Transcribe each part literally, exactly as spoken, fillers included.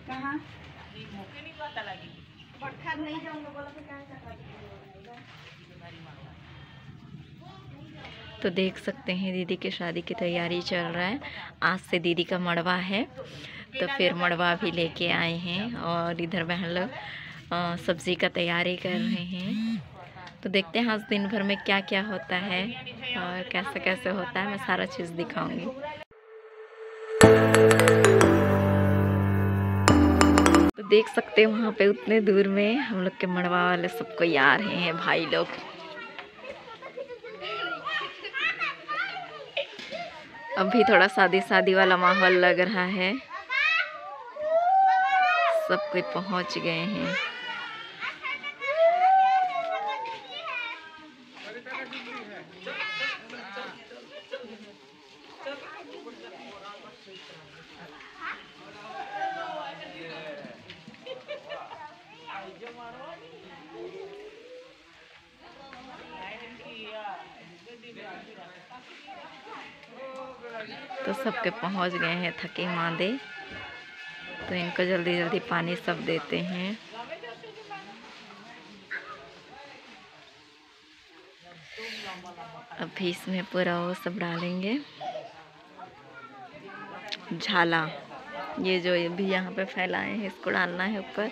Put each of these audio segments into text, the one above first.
कहाँ तो देख सकते हैं दीदी की शादी की तैयारी चल रहा है। आज से दीदी का मड़वा है, तो फिर मड़वा भी लेके आए हैं और इधर बहन लोग सब्जी का तैयारी कर रहे हैं। तो देखते हैं आज दिन भर में क्या क्या होता है और कैसे कैसे होता है, मैं सारा चीज़ दिखाऊंगी। तो देख सकते हैं वहाँ पे उतने दूर में हम लोग के मड़वा वाले सबको आ रहे हैं भाई लोग। अभी थोड़ा शादी शादी वाला माहौल लग रहा है, सब कोई पहुँच गए हैं। तो सबके पहुंच गए हैं थके मांदे, तो इनको जल्दी जल्दी पानी सब देते हैं। अभी इसमें पूरा वो सब डालेंगे, झाला ये जो भी यहाँ पे फैलाए हैं इसको डालना है ऊपर,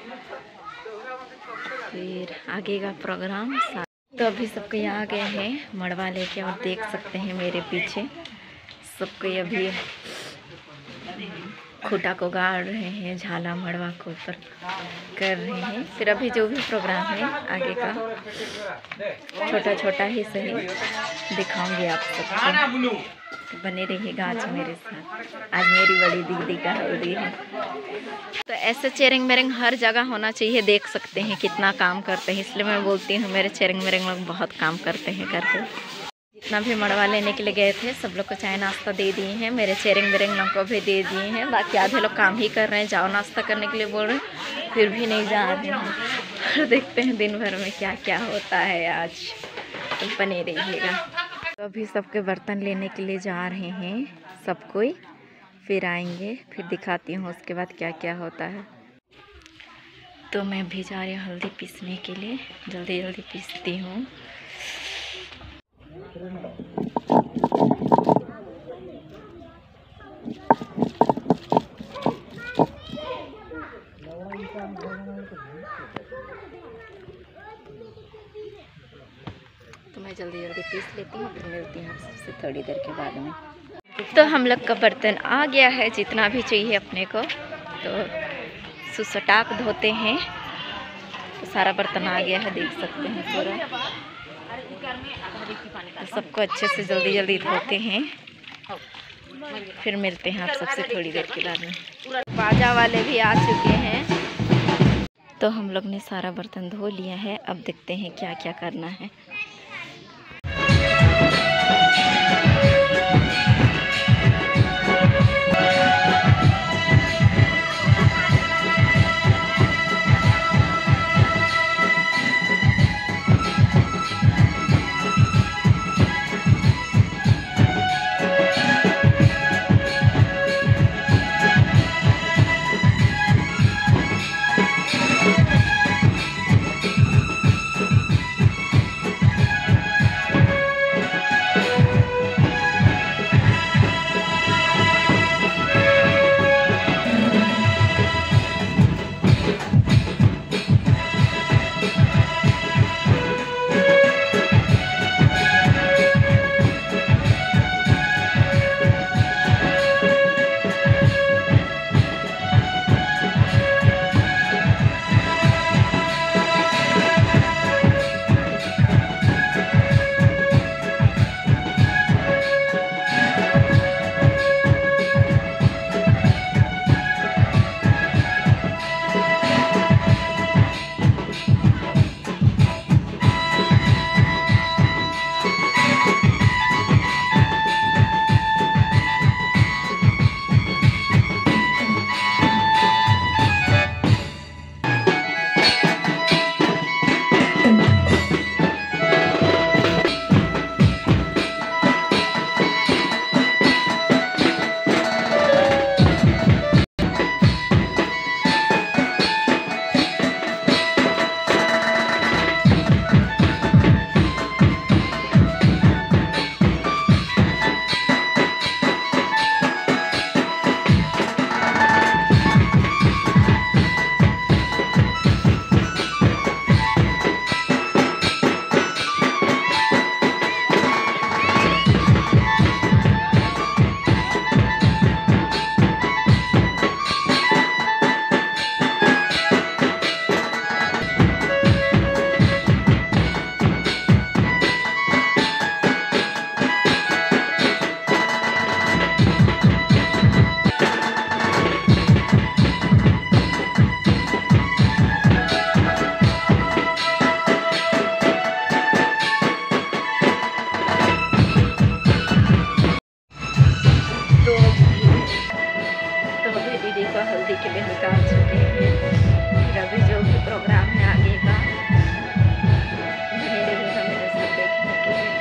फिर आगे का प्रोग्राम। तो अभी सबको यहाँ आ गए हैं मड़वा लेके, और देख सकते हैं मेरे पीछे सबको अभी खूटा को गाड़ रहे हैं, झाला मड़वा को ऊपर कर रहे हैं। फिर अभी जो भी प्रोग्राम है आगे का छोटा छोटा ही सही दिखाऊंगी आप सबको, तो बने रहिएगा आज मेरे साथ। आज मेरी बड़ी दीदी का हल्दी है, तो ऐसे चेरिंग मेरेंग हर जगह होना चाहिए। देख सकते हैं कितना काम करते हैं, इसलिए मैं बोलती हूँ मेरे चेरिंग मेरेंग लोग बहुत काम करते हैं करके। जितना भी मड़वा लेने के लिए गए थे सब लोग को चाय नाश्ता दे दिए हैं, मेरे चेरिंग मेरेंग लोग को भी दे दिए हैं। बाकी आधे लोग काम ही कर रहे हैं, जाओ नाश्ता करने के लिए बोल रहे हैं, फिर भी नहीं जा रहे हैं। देखते हैं दिन भर में क्या क्या होता है आज, तो बने रहिएगा। तो अभी सबके बर्तन लेने के लिए जा रहे हैं सब कोई, फिर आएंगे, फिर दिखाती हूँ उसके बाद क्या क्या होता है। तो मैं भी जा रही हूँ हल्दी पीसने के लिए, जल्दी जल्दी पीसती हूँ। तो मैं जल्दी जल्दी पीस लेती हूँ, फिर मिलती हूँ आपसे थोड़ी देर के बाद में। तो हम लोग का बर्तन आ गया है, जितना भी चाहिए अपने को, तो सुसटाक धोते हैं। तो सारा बर्तन आ गया है, देख सकते हैं पूरा। तो सबको अच्छे से जल्दी जल्दी धोते हैं, फिर मिलते हैं आप सबसे थोड़ी देर के बाद में। बाजा वाले भी आ चुके हैं, तो हम लोग ने सारा बर्तन धो लिया है। अब देखते हैं क्या क्या करना है। हल्दी के लिए निकाल चुके हैं। फिर अभी जो भी प्रोग्राम है आगे का बने रहिएगा मेरे साथ देखने के लिए।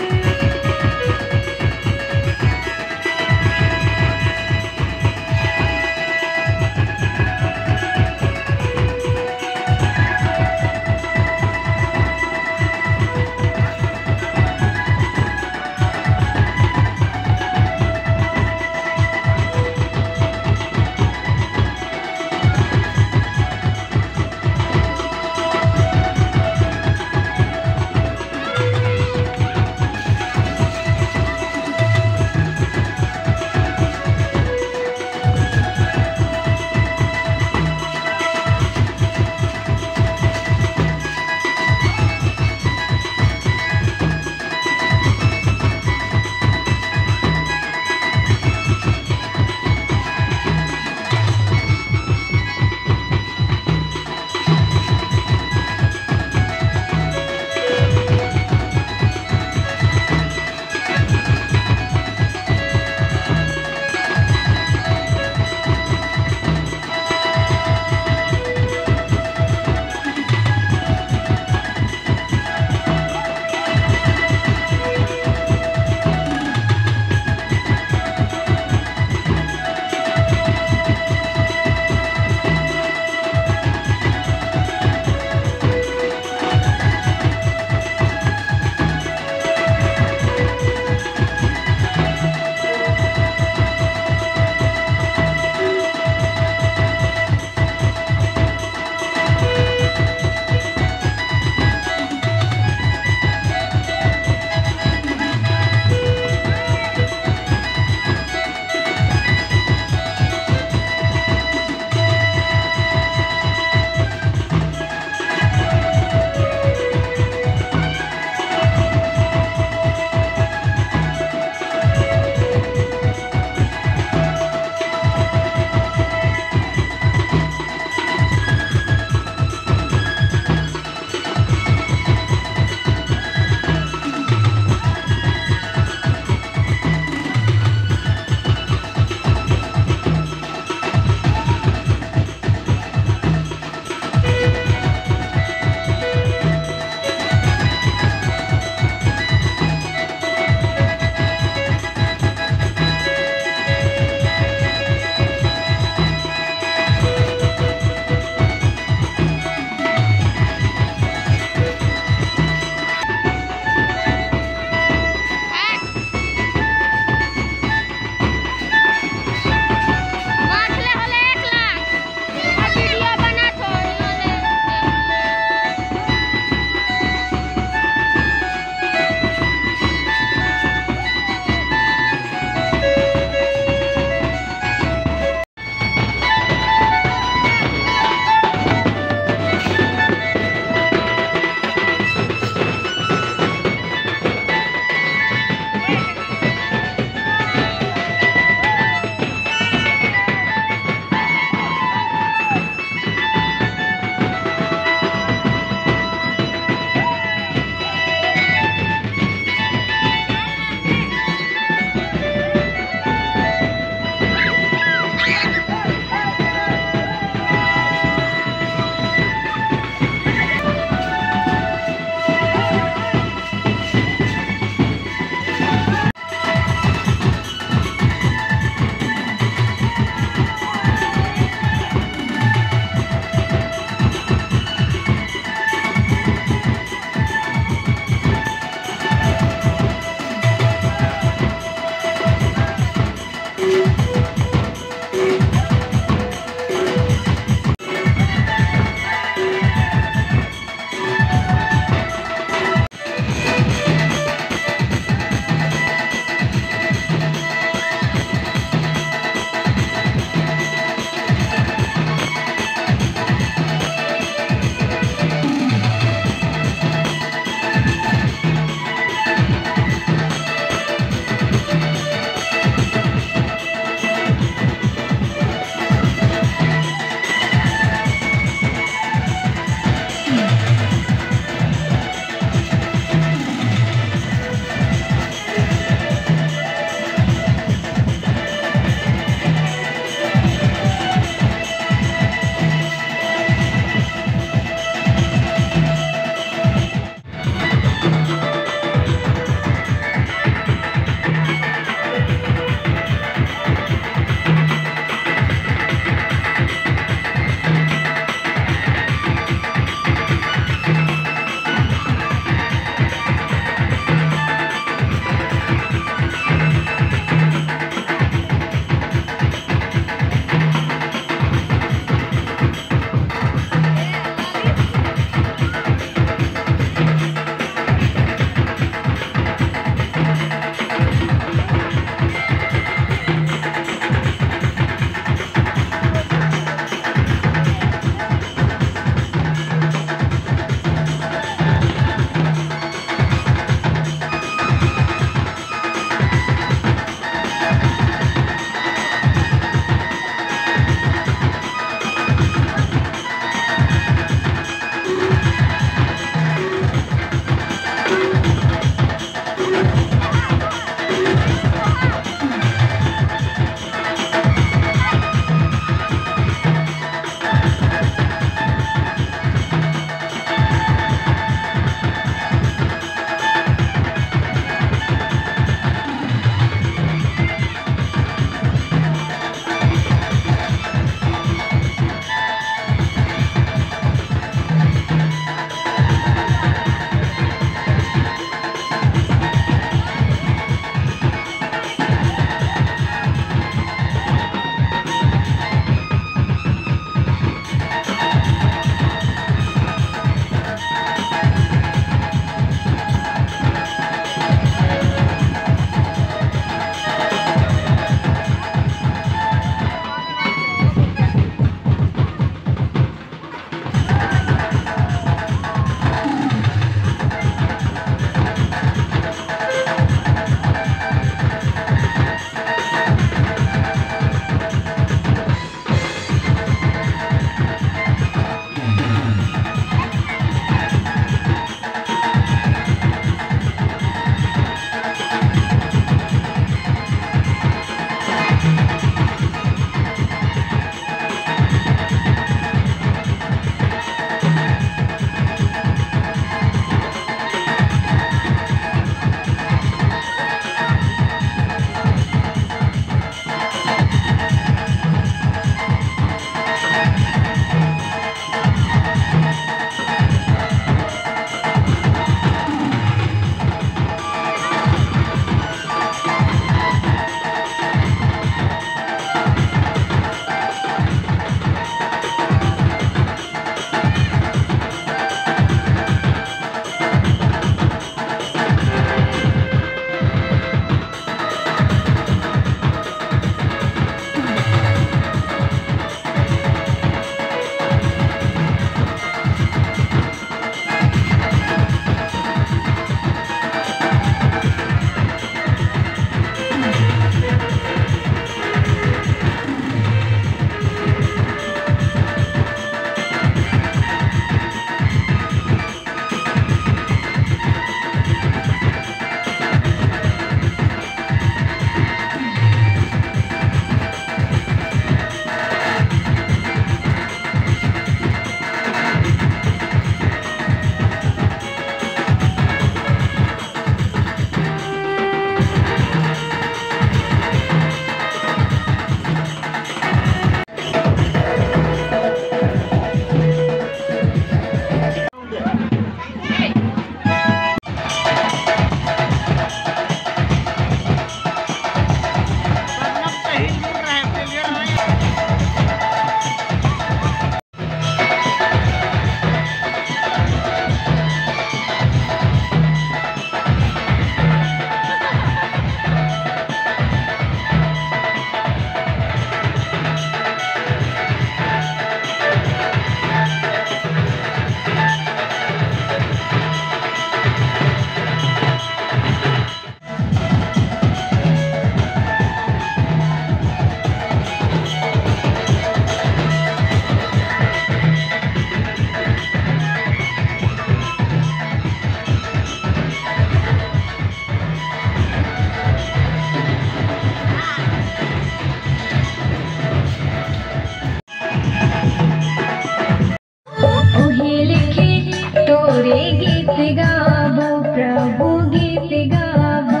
रे गीत गाबो प्रभु गीत गाबो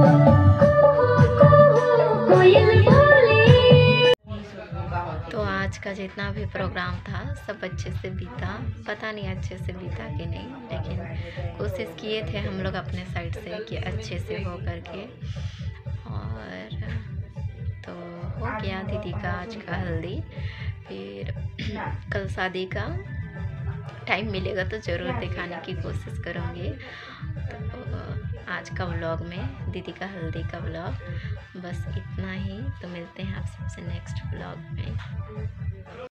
कोयल बोले। तो आज का जितना भी प्रोग्राम था सब अच्छे से बीता, पता नहीं अच्छे से बीता कि नहीं, लेकिन कोशिश किए थे हम लोग अपने साइड से कि अच्छे से हो करके। और तो हो गया दीदी का आज का हल्दी। फिर कल शादी का टाइम मिलेगा तो ज़रूर दिखाने की कोशिश करूँगी। तो आज का व्लॉग में दीदी का हल्दी का व्लॉग बस इतना ही। तो मिलते हैं आप सबसे नेक्स्ट व्लॉग में।